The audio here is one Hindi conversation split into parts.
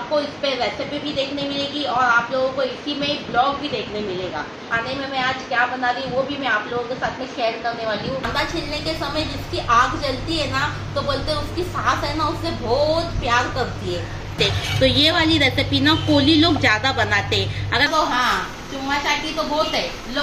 आपको इस पे रेसिपी भी देखने मिलेगी और आप लोगों को इसी में ब्लॉग भी देखने मिलेगा। खाने में मैं आज क्या बना रही हूँ वो भी मैं आप लोगों के साथ में शेयर करने वाली हूँ। कांदा छीलने के समय जिसकी आग जलती है ना, तो बोलते हैं उसकी सास है ना उससे बहुत प्यार करती है। तो ये वाली रेसिपी ना कोली लोग ज्यादा बनाते हैं। अगर तो हाँ चुम्मा चाटी तो बहुत है, लो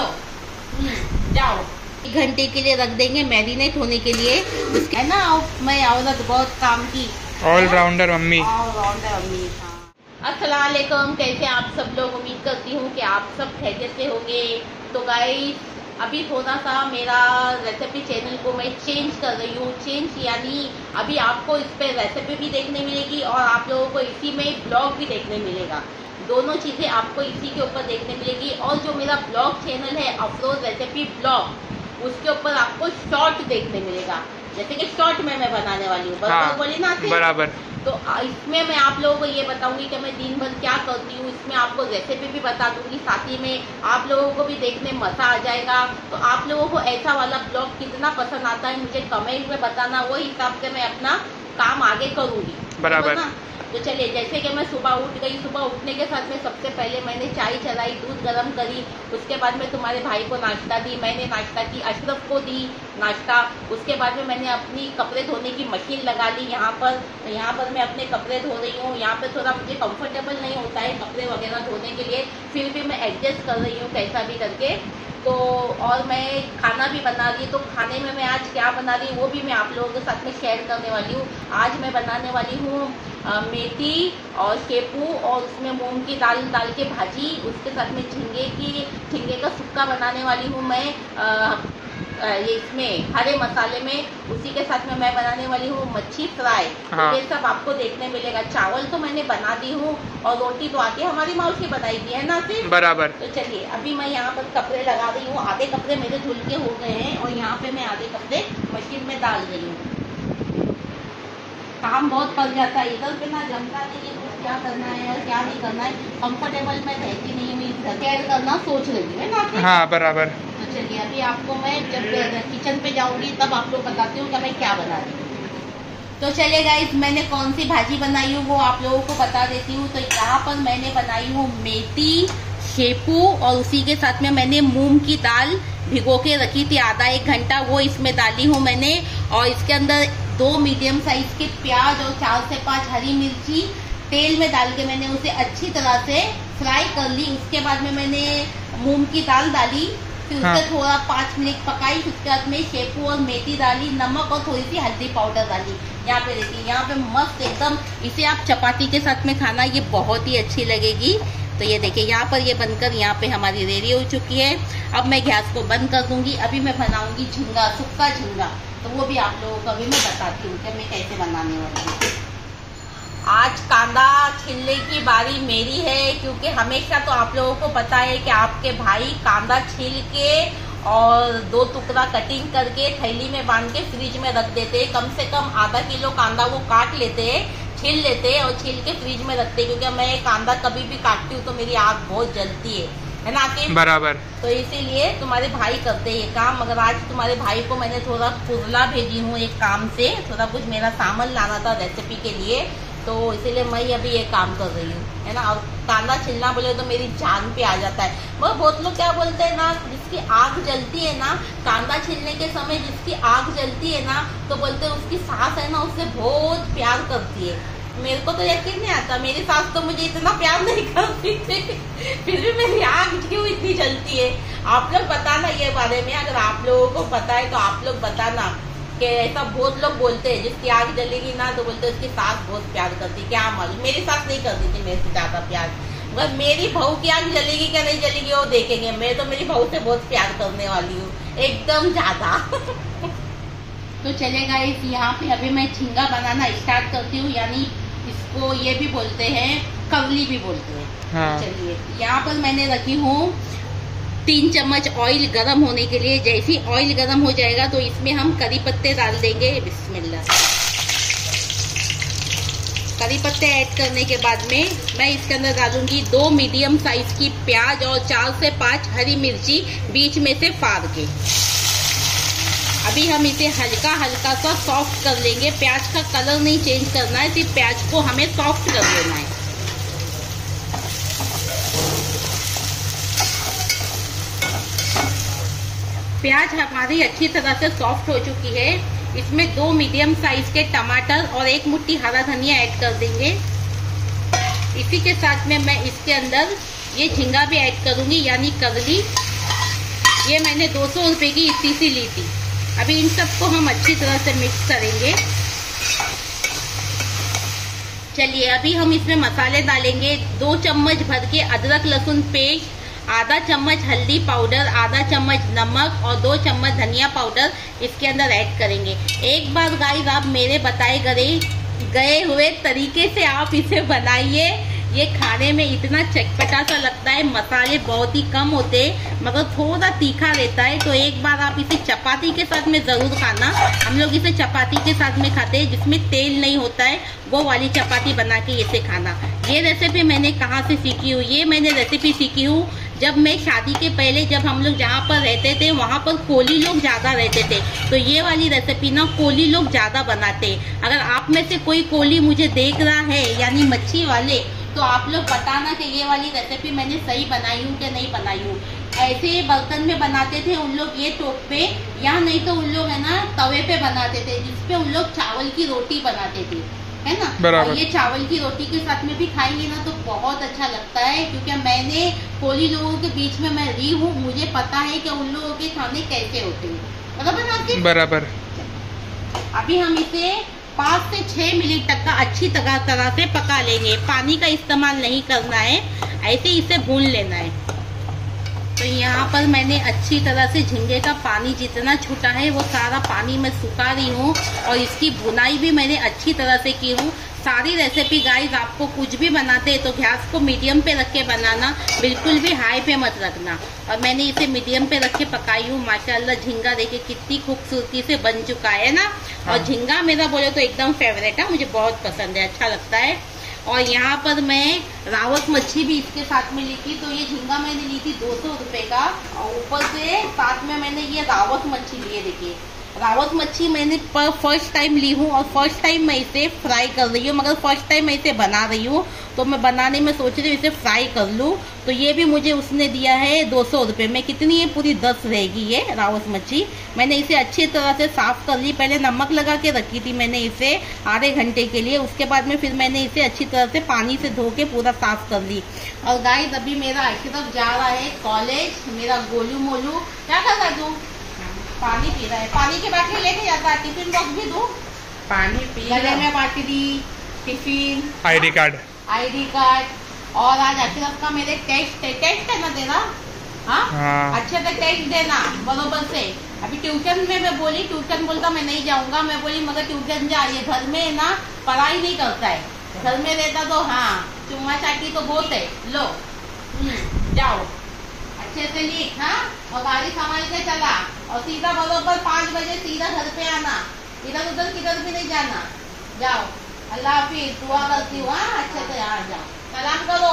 जाओ 1 घंटे के लिए रख देंगे मैरिनेट होने के लिए, है ना। मैं औरत बहुत काम की ऑलराउंडर मम्मी। Allrounder mummy. अस्सलाम वालेकुम, कैसे आप सब लोग। उम्मीद करती हूँ कि आप सब खैरियत से होंगे। तो गाइस अभी थोड़ा सा मेरा रेसिपी चैनल को मैं चेंज कर रही हूँ। चेंज यानी अभी आपको इस पे रेसिपी भी देखने मिलेगी और आप लोगों को इसी में ब्लॉग भी देखने मिलेगा। दोनों चीज़ें आपको इसी के ऊपर देखने मिलेगी। और जो मेरा ब्लॉग चैनल है अफरोज रेसिपी ब्लॉग, उसके ऊपर आपको शॉर्ट देखने मिलेगा। जैसे कि शॉर्ट में मैं बनाने वाली हूँ, बराबर बोली ना आपने? बराबर। तो इसमें मैं आप लोगों को ये बताऊंगी कि मैं दिन भर क्या करती हूँ। इसमें आपको रेसिपी भी बता दूंगी, साथ ही में आप लोगों को भी देखने मजा आ जाएगा। तो आप लोगों को ऐसा वाला ब्लॉग कितना पसंद आता है मुझे कमेंट में बताना, वो हिसाब से मैं अपना काम आगे करूंगी, बराबर। तो चलिए, जैसे कि मैं सुबह उठ गई, सुबह उठने के साथ में सबसे पहले मैंने चाय चलाई, दूध गर्म करी, उसके बाद में तुम्हारे भाई को नाश्ता दी, मैंने नाश्ता की, अशरफ को दी नाश्ता। उसके बाद में मैंने अपनी कपड़े धोने की मशीन लगा ली यहाँ पर मैं अपने कपड़े धो रही हूँ। यहाँ पे थोड़ा मुझे कंफर्टेबल नहीं होता है कपड़े वगैरह धोने के लिए, फिर भी मैं एडजस्ट कर रही हूँ कैसा भी करके। तो और मैं खाना भी बना रही हूँ। तो खाने में मैं आज क्या बना रही हूँ वो भी मैं आप लोगों के साथ में शेयर करने वाली हूँ। आज मैं बनाने वाली हूँ मेथी और शेपू और उसमें मूंग की दाल डाल के भाजी, उसके साथ में झींगे का सुक्का बनाने वाली हूँ मैं ये इसमें हरे मसाले में। उसी के साथ में मैं बनाने वाली हूँ मच्छी फ्राई। हाँ। तो ये सब आपको देखने मिलेगा। चावल तो मैंने बना दी हूँ और रोटी तो आके हमारी मौसी बनाई थी, है ना सिर्फ? बराबर। तो चलिए अभी मैं यहाँ पर कपड़े लगा रही हूँ। आधे कपड़े मेरे धुल के हो गए हैं और यहाँ पे मैं आधे कपड़े मशीन में डाल रही हूँ। काम बहुत पड़ जाता है, इधर पे ना जमता नहीं है कुछ क्या करना है और क्या नहीं करना है। कंफर्टेबल में रहती नहीं हूँ, केयर करना सोच रही हूँ, है ना? हाँ बराबर। तो चलिए अभी आपको मैं जब किचन पे जाऊंगी तब आप लोग बताती हूँ कि मैं क्या बना रही हूँ। तो चलिए गाइस, मैंने कौन सी भाजी बनाई हूँ वो आप लोगों को बता देती हूँ। तो यहाँ पर मैंने बनाई हूँ मेथी, शेपू और उसी के साथ में मैंने मूंग की दाल भिगो के रखी थी आधा 1 घंटा, वो इसमें डाली हूँ मैंने। और इसके अंदर 2 मीडियम साइज के प्याज और 4 से 5 हरी मिर्ची तेल में डाल के मैंने उसे अच्छी तरह से फ्राई कर ली। उसके बाद में मैंने मूंग की दाल डाली, फिर उससे थोड़ा 5 मिनट पकाई, उसके बाद में शेपू और मेथी डाली, नमक और थोड़ी सी हल्दी पाउडर डाली। यहाँ पे देखिए, यहाँ पे मस्त एकदम, इसे आप चपाती के साथ में खाना, ये बहुत ही अच्छी लगेगी। तो ये देखिए यहाँ पर ये बनकर यहाँ पे हमारी रेडी हो चुकी है। अब मैं गैस को बंद कर दूंगी। अभी मैं बनाऊंगी झींगा, सुक्का झींगा, तो वो भी आप लोगों को अभी मैं बताती हूँ कि मैं कैसे बनाने वाली हूँ। आज कांदा छीलने की बारी मेरी है, क्योंकि हमेशा तो आप लोगों को पता है कि आपके भाई कांदा छील के और 2 टुकड़ा कटिंग करके थैली में बांध के फ्रिज में रख देते हैं। कम से कम आधा किलो कांदा वो काट लेते हैं, छील लेते हैं और छील के फ्रिज में रखते हैं। क्योंकि मैं कांदा कभी भी काटती हूँ तो मेरी आग बहुत जलती है ना आके? बराबर। तो इसीलिए तुम्हारे भाई करते हैं ये काम। मगर आज तुम्हारे भाई को मैंने थोड़ा कुरला भेजी हूँ एक काम से, थोड़ा कुछ मेरा सामान लाना था रेसिपी के लिए, तो इसीलिए मैं अभी ये काम कर रही हूँ, है ना। और कांदा छिलना बोले तो मेरी जान पे आ जाता है। मगर बहुत लोग क्या बोलते हैं ना, जिसकी आग जलती है ना, कांदा छिलने के समय जिसकी आग जलती है ना, तो बोलते हैं उसकी सास है ना उससे बहुत प्यार करती है। मेरे को तो यकीन नहीं आता, मेरी सास तो मुझे इतना प्यार नहीं करती थी, फिर भी मेरी आग क्यों इतनी जलती है। आप लोग बताना ये बारे में, अगर आप लोगों को पता है तो आप लोग बताना कि ऐसा बहुत लोग बोलते हैं जिसकी आग जलेगी ना तो बोलते हैं उसकी सास बहुत प्यार करती। क्या मालूम, मेरी सास नहीं करती थी मेरे से ज्यादा प्यार। मगर मेरी बहू की आग जलेगी क्या नहीं जलेगी वो देखेंगे। मैं तो मेरी बहू से बहुत प्यार करने वाली हूँ, एकदम ज्यादा। तो चलेगा इस यहाँ पे अभी मैं झींगा बनाना स्टार्ट करती हूँ, यानी इसको ये भी बोलते हैं, कवली भी बोलते हैं। हाँ। चलिए यहाँ पर मैंने रखी हूँ 3 चम्मच ऑयल गरम होने के लिए। जैसे ही ऑयल गरम हो जाएगा तो इसमें हम करी पत्ते डाल देंगे। बिस्मिल्लाह। करी पत्ते ऐड करने के बाद में मैं इसके अंदर डालूंगी 2 मीडियम साइज की प्याज और 4 से 5 हरी मिर्ची बीच में से फाड़ के। अभी हम इसे हल्का हल्का सा सॉफ्ट कर लेंगे। प्याज का कलर नहीं चेंज करना है, सिर्फ प्याज को हमें सॉफ्ट कर लेना है। प्याज हमारी अच्छी तरह से सॉफ्ट हो चुकी है। इसमें 2 मीडियम साइज के टमाटर और 1 मुट्ठी हरा धनिया ऐड कर देंगे। इसी के साथ में मैं इसके अंदर ये झींगा भी ऐड करूंगी, यानी कदली। ये मैंने 200 रुपए की इतनी सी ली थी। अभी इन सबको हम अच्छी तरह से मिक्स करेंगे। चलिए अभी हम इसमें मसाले डालेंगे। 2 चम्मच भर के अदरक लहसुन पेस्ट, आधा चम्मच हल्दी पाउडर, आधा चम्मच नमक और 2 चम्मच धनिया पाउडर इसके अंदर ऐड करेंगे। एक बार गाइस आप मेरे बताए गए हुए तरीके से आप इसे बनाइए। ये खाने में इतना चटपटा सा लगता है। मसाले बहुत ही कम होते हैं मगर थोड़ा तीखा रहता है। तो एक बार आप इसे चपाती के साथ में जरूर खाना। हम लोग इसे चपाती के साथ में खाते हैं जिसमें तेल नहीं होता है, वो वाली चपाती बना के इसे खाना। ये रेसिपी मैंने कहाँ से सीखी हूँ? ये मैंने रेसिपी सीखी हूँ जब मैं शादी के पहले, जब हम लोग जहाँ पर रहते थे वहाँ पर कोली लोग ज्यादा रहते थे। तो ये वाली रेसिपी ना कोली लोग ज्यादा बनाते हैं। अगर आप में से कोई कोली मुझे देख रहा है यानी मच्छी वाले, तो आप लोग बताना कि ये वाली रेसिपी मैंने सही बनाई हूँ कि नहीं बनाई हूँ। ऐसे बर्तन में बनाते थे उन लोग, ये टोप पे, या नहीं तो उन लोग है ना तवे पे बनाते थे, जिसपे उन लोग चावल की रोटी बनाते थे, है ना। और ये चावल की रोटी के साथ में भी खाएंगे ना तो बहुत अच्छा लगता है। क्योंकि मैंने कोली लोगों के बीच में मैं रही हूँ, मुझे पता है कि उन लोगों के खाने कैसे होते हैं। बराबर ना? बराबर। अभी हम इसे 5 से 6 मिनट तक का अच्छी तरह से पका लेंगे। पानी का इस्तेमाल नहीं करना है, ऐसे इसे भून लेना है। तो यहाँ पर मैंने अच्छी तरह से झींगे का पानी जितना छूटा है वो सारा पानी मैं सुखा रही हूँ और इसकी भुनाई भी मैंने अच्छी तरह से की हूँ। सारी रेसिपी गाइस आपको कुछ भी बनाते हैं तो गैस को मीडियम पे रख के बनाना, बिल्कुल भी हाई पे मत रखना। और मैंने इसे मीडियम पे रख के पकाई हूँ। माशाल्लाह झींगा देखिए कितनी खूबसूरती से बन चुका है ना। और झींगा मेरा बोले तो एकदम फेवरेट है, मुझे बहुत पसंद है, अच्छा लगता है। और यहाँ पर मैं रावत मच्छी भी इसके साथ में ली थी। तो ये झींगा मैंने ली थी 200 रुपए का, और ऊपर से साथ में मैंने ये रावत मच्छी ली है। देखिए रावत मच्छी मैंने फर्स्ट टाइम ली हूँ और फर्स्ट टाइम मैं इसे फ्राई कर रही हूँ, मगर फर्स्ट टाइम मैं इसे बना रही हूँ तो मैं बनाने में सोच रही हूँ इसे फ्राई कर लूँ। तो ये भी मुझे उसने दिया है 200 रुपये में। कितनी है? पूरी 10 रहेगी ये रावत मच्छी। मैंने इसे अच्छी तरह से साफ कर ली। पहले नमक लगा के रखी थी मैंने इसे आधे घंटे के लिए। उसके बाद में फिर मैंने इसे अच्छी तरह से पानी से धो के पूरा साफ कर ली। और गाइस अभी मेरा अशरफ जा रहा है कॉलेज। मेरा गोलू मोलू क्या कर रहा है? पानी पी रहा है। पानी की बाटली लेके जाता है। टिफिन बॉक्स भी दो, पानी पी, गले में बाटली, टिफिन, आईडी कार्ड। और आज अशरफ का मेरे टेस्ट है ना देना। हाँ अच्छे से टेस्ट देना बरोबर से। अभी ट्यूशन में मैं बोली, ट्यूशन बोलता मैं नहीं जाऊंगा। मैं बोली मगर ट्यूशन जा, ये घर में ना पढ़ाई नहीं करता है। घर में रहता तो हाँ चुम्मा चाटी तो बहुत है। लो जाओ अच्छे से लिख। हाँ और गाड़ी संभाल के चला और सीधा बरोबर 5 बजे सीधा घर पे आना। इधर उधर किधर भी नहीं जाना। जाओ अल्लाह हाफिज, दुआ करती हूँ। हाँ अच्छे से आ जाओ, सलाम करो।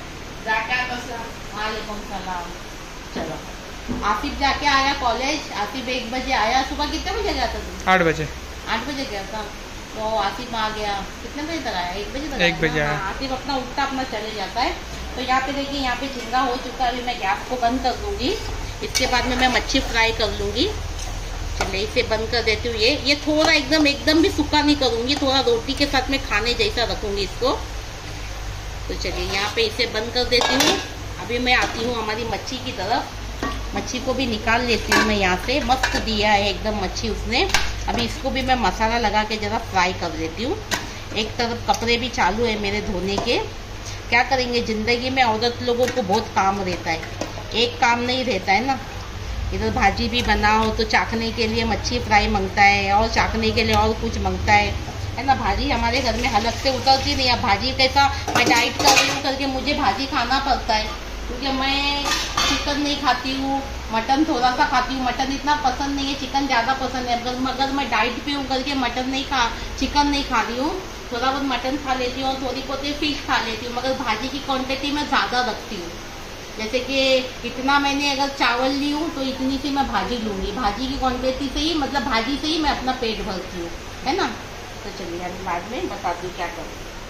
वालेकुम सलाम। चलो आसिफ जाके आया कॉलेज। आसिफ 1 बजे आया। सुबह कितने बजे गया था? 8 बजे। 8 बजे गया था तो आसिफ आ गया। कितने बजे तक आया? 1 बजे तक। 1 बजे आया। आसिफ अपना उठता अपना चले जाता है। तो यहाँ पे देखिए, यहाँ पे झींगा हो चुका है। अभी मैं गैस को बंद कर दूंगी। इसके बाद में मैं मच्छी फ्राई कर लूंगी। चलिए इसे बंद कर देती हूँ। ये थोड़ा एकदम भी सूखा नहीं करूंगी, थोड़ा रोटी के साथ में खाने जैसा रखूंगी इसको। तो चलिए यहाँ पे इसे बंद कर देती हूँ। अभी मैं आती हूँ हमारी मच्छी की तरफ। मच्छी को भी निकाल लेती हूँ मैं यहाँ से। मस्त दिया है एकदम मच्छी उसने। अभी इसको भी मैं मसाला लगा के जरा फ्राई कर देती हूँ। एक तरफ कपड़े भी चालू है मेरे धोने के। क्या करेंगे, जिंदगी में औरत लोगों को बहुत काम रहता है, एक काम नहीं रहता है ना। इधर भाजी भी बनाओ तो चाखने के लिए मच्छी फ्राई मांगता है, और चाखने के लिए और कुछ मांगता है ना। भाजी हमारे घर में हलक से उतरती नहीं है। भाजी कैसा, मैं डाइट कर रही हूँ करके मुझे भाजी खाना पड़ता है, क्योंकि मैं चिकन नहीं खाती हूँ, मटन थोड़ा सा खाती हूँ। मटन इतना पसंद नहीं है, चिकन ज़्यादा पसंद है। मगर मैं डाइट पे हूँ करके चिकन नहीं खा रही हूँ। थोड़ा बहुत मटन खा लेती हूँ और थोड़ी बहुत फिश खा लेती हूँ, मगर भाजी की क्वांटिटी मैं ज़्यादा रखती हूँ। जैसे कि इतना मैंने अगर चावल ली हूँ तो इतनी सी मैं भाजी लूँगी। भाजी की क्वांटिटी से ही, मतलब भाजी से ही मैं अपना पेट भरती हूँ, है ना। तो चलिए अभी बाद में बताती हूँ क्या करूँ।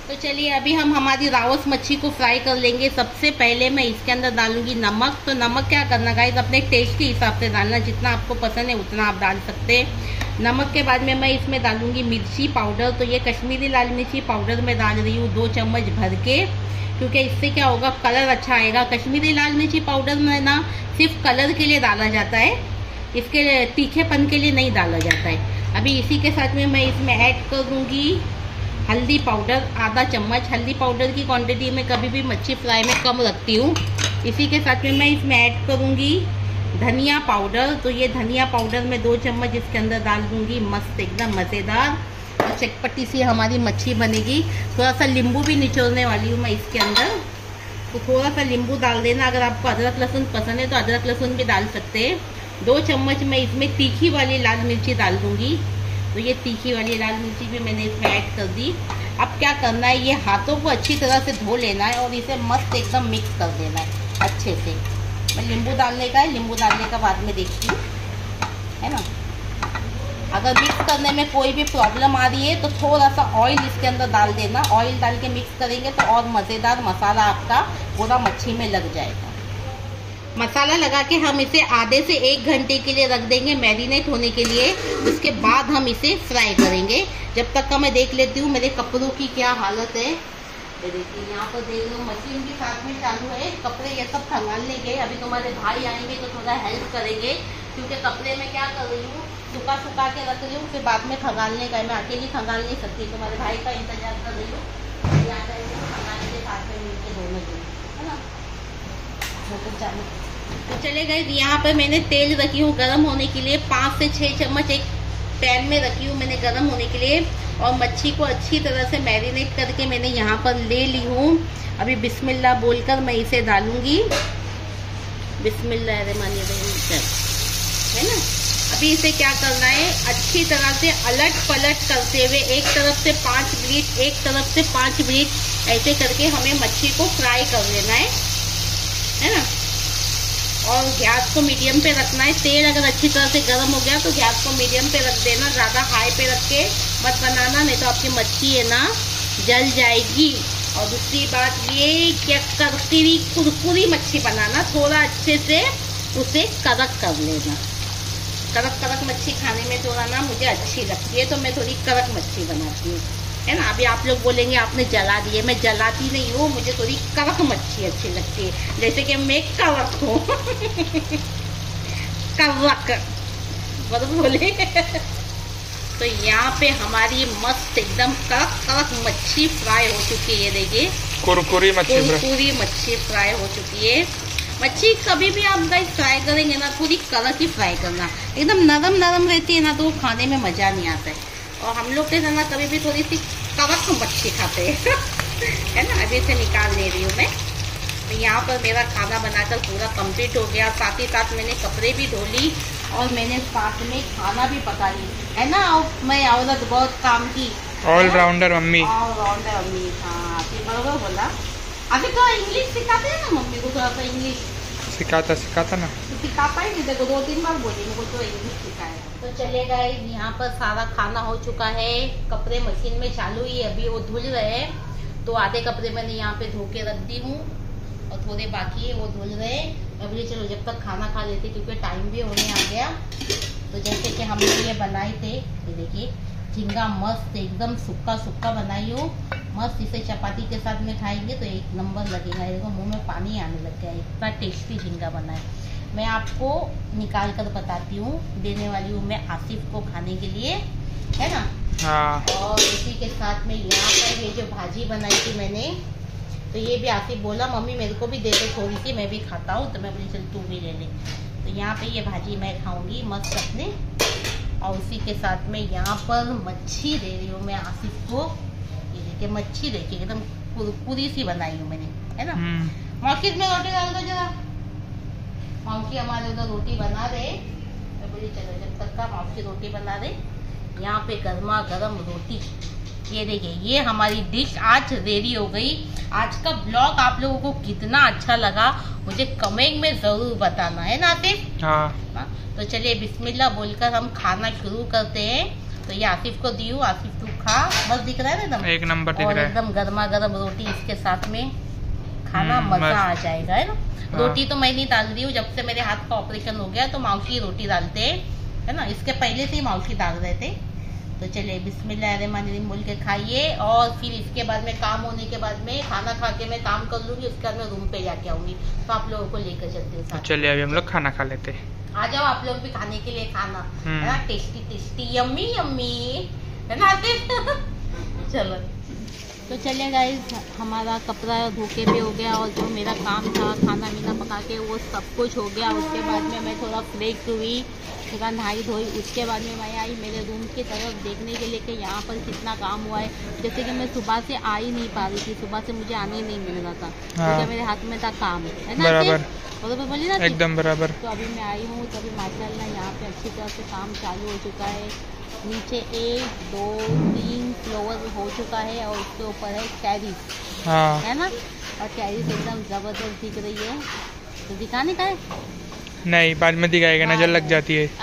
तो चलिए अभी हम हमारी रावस मच्छी को फ्राई कर लेंगे। सबसे पहले मैं इसके अंदर डालूंगी नमक। तो नमक क्या करना गाइस, अपने टेस्ट के हिसाब से डालना, जितना आपको पसंद है उतना आप डाल सकते हैं। नमक के बाद में मैं इसमें डालूंगी मिर्ची पाउडर। तो ये कश्मीरी लाल मिर्ची पाउडर मैं डाल रही हूँ 2 चम्मच भर के, क्योंकि इससे क्या होगा, कलर अच्छा आएगा। कश्मीरी लाल मिर्ची पाउडर में ना सिर्फ कलर के लिए डाला जाता है, इसके तीखेपन के लिए नहीं डाला जाता है। अभी इसी के साथ में मैं इसमें ऐड कर दूंगी हल्दी पाउडर आधा चम्मच। हल्दी पाउडर की क्वांटिटी में कभी भी मच्छी फ्राई में कम रखती हूँ। इसी के साथ में मैं इसमें ऐड करूँगी धनिया पाउडर। तो ये धनिया पाउडर मैं 2 चम्मच इसके अंदर डाल दूँगी। मस्त एकदम मज़ेदार और चटपटी सी हमारी मच्छी बनेगी। थोड़ा सा नींबू भी निचोड़ने वाली हूँ मैं इसके अंदर, तो थोड़ा सा नींबू डाल देना। अगर आपको अदरक लहसुन पसंद है तो अदरक लहसुन भी डाल सकते हैं। 2 चम्मच मैं इसमें तीखी वाली लाल मिर्ची डाल दूँगी। तो ये तीखी वाली लाल मिर्ची भी मैंने इसमें ऐड कर दी। अब क्या करना है, ये हाथों को अच्छी तरह से धो लेना है और इसे मस्त एकदम मिक्स कर देना है अच्छे से। मैं नींबू डालने का है, नींबू डालने का बाद में देखती हूँ, है ना। अगर मिक्स करने में कोई भी प्रॉब्लम आ रही है तो थोड़ा सा ऑयल इसके अंदर डाल देना। ऑयल डाल के मिक्स करेंगे तो और मज़ेदार मसाला आपका पूरा मच्छी में लग जाएगा। मसाला लगा के हम इसे आधे से 1 घंटे के लिए रख देंगे मैरिनेट होने के लिए। उसके बाद हम इसे फ्राई करेंगे। जब तक का मैं देख लेती हूँ मेरे कपड़ों की क्या हालत है। ये देखिए यहाँ पर देख लो मशीन के साथ में चालू है। कपड़े ये सब खंगालने गए, अभी तुम्हारे भाई आएंगे तो थोड़ा हेल्प करेंगे, क्योंकि कपड़े में क्या कर रही हूँ सुखा के रख रही हूँ, फिर बाद में खंगालने का। मैं अकेली खंगाल नहीं सकती, तुम्हारे भाई का इंतजार कर रही हूँ। खंगालने के साथ में मिलकर दोनों दिन, है ना। तो चले गए, यहाँ पर मैंने तेल रखी हूँ गरम होने के लिए। 5 से 6 चम्मच एक पैन में रखी हूँ मैंने गरम होने के लिए। और मच्छी को अच्छी तरह से मैरिनेट करके मैंने यहाँ पर ले ली हूँ। अभी बिस्मिल्लाह बोलकर मैं इसे डालूंगी। बिस्मिल्लाहिर्रहमानिर्रहीम, है ना। अभी इसे क्या करना है, अच्छी तरह से अलट पलट करते हुए एक तरफ से 5 मिनट, एक तरफ से 5 मिनट ऐसे करके हमें मच्छी को फ्राई कर लेना है ना। और गैस को मीडियम पे रखना है। तेल अगर अच्छी तरह से गर्म हो गया तो गैस को मीडियम पे रख देना, ज़्यादा हाई पे रख के मत बनाना, नहीं तो आपकी मच्छी है ना जल जाएगी। और दूसरी बात ये क्या, करकरी कुरकुरी मच्छी बनाना, थोड़ा अच्छे से उसे कड़क कर लेना। कड़क मच्छी खाने में थोड़ा ना मुझे अच्छी लगती है, तो मैं थोड़ी कड़क मच्छी बनाती हूँ, है ना। अभी आप लोग बोलेंगे आपने जला दिए, मैं जलाती नहीं हूँ, मुझे थोड़ी कड़क मच्छी अच्छी लगती है, जैसे कि मैं कड़क हूँ। कड़क बराबर बोले। तो यहाँ पे हमारी मस्त एकदम कड़क मच्छी फ्राई हो चुकी है। देखिए कुरकुरी मच्छी फ्राई हो चुकी है। मच्छी कभी भी आप गाइस फ्राई करेंगे ना, पूरी कड़क ही फ्राई करना। एकदम नरम रहती है ना तो खाने में मजा नहीं आता है। और हम लोग के ना कभी भी थोड़ी सी कड़क मच्छी खाते हैं, है ना। अभी से निकाल ले रही हूँ मैं। तो यहाँ पर मेरा खाना बनाकर पूरा कंप्लीट हो गया। साथ ही साथ मैंने कपड़े भी धो ली और मैंने साथ में खाना भी पका ली, है ना। और मैं औरत बहुत काम की, ऑलराउंडर मम्मी। ऑलराउंडर मम्मी, हाँ बराबर बोला। अभी तो इंग्लिश सिखाते हैं ना मम्मी को, थोड़ा सा इंग्लिश सिखाता ना, सिखाता ही नहीं। देखो 2-3 बार बोली मुझको तो इंग्लिश सिखाया। तो चलेगा, यहाँ पर सारा खाना हो चुका है। कपड़े मशीन में चालू ही अभी वो धुल रहे हैं। तो आधे कपड़े मैंने यहाँ पे धो के रख दी हूँ और थोड़े बाकी है वो धुल रहे। अभी चलो जब तक खाना खा लेते, क्योंकि टाइम भी होने आ गया। तो जैसे कि हम लोग ये बनाए थे, ये देखिए झींगा मस्त एकदम सूखा बनाई हूँ। मस्त इसे चपाती के साथ में खाएंगे तो एक नंबर लगेगा। देखो मुंह में पानी आने लग गया, इतना टेस्टी झींगा बना है। मैं आपको निकाल कर बताती हूँ, देने वाली हूँ मैं आसिफ को खाने के लिए, है ना। हाँ। और इसी के साथ में यहाँ पर ये जो भाजी बनाई थी मैंने, तो ये भी आसिफ बोला मम्मी मेरे को भी दे दो थोड़ी सी, मैं भी खाता हूँ। तो मैं बोली चल तू भी ले ले। तो यहाँ पे ये भाजी मैं खाऊंगी मस्त अपने। और उसी के साथ में यहाँ पर मच्छी दे रही हूँ मैं आसिफ को। ये देखिए मच्छी देखिए एकदम पूरी सी बनाई हूँ मैंने, है ना। मौखित में रोटी डाल दो जरा। मौखी हमारे उधर रोटी बना रहे। मैं बोली चलो जब तक का मौखी रोटी बना रहे, यहाँ पे गर्मा गर्म रोटी। ये देखिए ये हमारी डिश आज रेडी हो गई। आज का ब्लॉग आप लोगों को कितना अच्छा लगा मुझे कमेंट में जरूर बताना, है ना आसिफ। हाँ। तो चलिए बिस्मिल्लाह बोलकर हम खाना शुरू करते हैं। तो ये आसिफ को दी हूँ, आसिफ तू हाँ बस दिख रहा है ना एकदम, एक नंबर दिख और रहा है। एकदम गर्मा गर्म रोटी इसके साथ में खाना मजा मस्त। आ जाएगा, है ना। हाँ। रोटी तो मैं नहीं डाल रही हूँ, जब से मेरे हाथ का ऑपरेशन हो गया तो मौसी रोटी डालते हैं, है ना। इसके पहले से ही मौसी डाल रहे थे। तो चलिए बिस्मिल्लाहिर्रहमानिर्रहीम बोल के खाइए, और फिर इसके बाद में काम होने के बाद में खाना खा के मैं काम कर लूंगी, उसके बाद मैं रूम पे जाके आऊंगी, तो आप लोगों को लेकर चलती हूँ तो साथ। चलिए अभी हम लोग खाना खा लेते हैं। आ जाओ आप लोग भी खाने के लिए, खाना है ना, टेस्टी टेस्टी यम्मी यम्मी, है ना चलो तो चलिए गाइस, हमारा कपड़ा धो के भी हो गया, और जो मेरा काम था खाना मीना पका के वो सब कुछ हो गया। उसके बाद में मैं थोड़ा फ्रेश हुई, थोड़ा नहाई धोई, उसके बाद में मैं आई मेरे रूम की तरफ देखने के लिए कि यहाँ पर कितना काम हुआ है। जैसे कि मैं सुबह से आ ही नहीं पा रही थी, सुबह से मुझे आने ही नहीं मिल रहा था, क्योंकि मेरे हाथ में था काम, है ना। बराबर बराबर बोली ना, एकदम बराबर। तो अभी मैं आई हूँ, तो अभी माशाल्लाह यहाँ पे अच्छी तरह से काम चालू हो चुका है। नीचे 1 2 3 फ्लोर हो चुका है, और उसके ऊपर है टेरिस, हाँ है ना। और टेरिस एकदम जबरदस्त दिख रही है, तो दिखाने का है नहीं, बाद में दिखाएगा, नजर लग जाती है।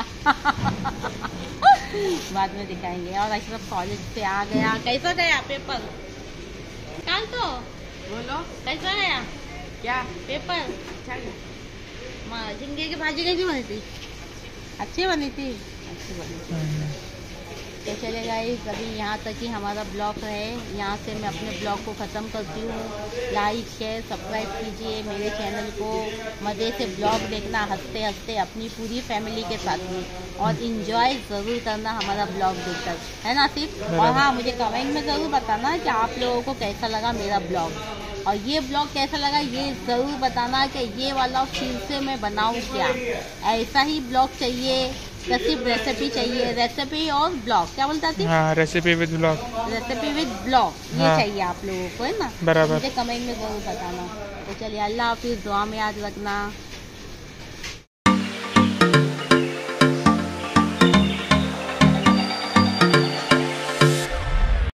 बाद में दिखाएंगे। और अशरफ कॉलेज से आ गया, कैसा गया पेपर? कल तो बोलो कैसा गया? क्या पेपर? अच्छा गया। झींगे की भाजी कैसी बनी थी? अच्छी बनी थी, अच्छी बनी थी। तो चले गाइस, अभी यहाँ तक ही हमारा ब्लॉग है। यहाँ से मैं अपने ब्लॉग को ख़त्म करती हूँ। लाइक शेयर सब्सक्राइब कीजिए मेरे चैनल को, मज़े से ब्लॉग देखना हंसते हंसते अपनी पूरी फैमिली के साथ में, और इन्जॉय ज़रूर करना हमारा ब्लॉग देखकर, है ना सिर्फ। और हाँ, मुझे कमेंट में ज़रूर बताना कि आप लोगों को कैसा लगा मेरा ब्लॉग, और ये ब्लॉग कैसा लगा ये ज़रूर बताना कि ये वाला फिर से मैं बनाऊँ क्या। ऐसा ही ब्लॉग चाहिए, सिर्फ रेसिपी चाहिए, रेसिपी और ब्लॉग, क्या बोलता थी? हाँ, recipe with blog, recipe with blog, ये हाँ। चाहिए आप लोगों को, है ना। बराबर। मुझे कमेंट में जरूर बताना। तो चलिए, अल्लाह हाफिज़, दुआ में याद रखना।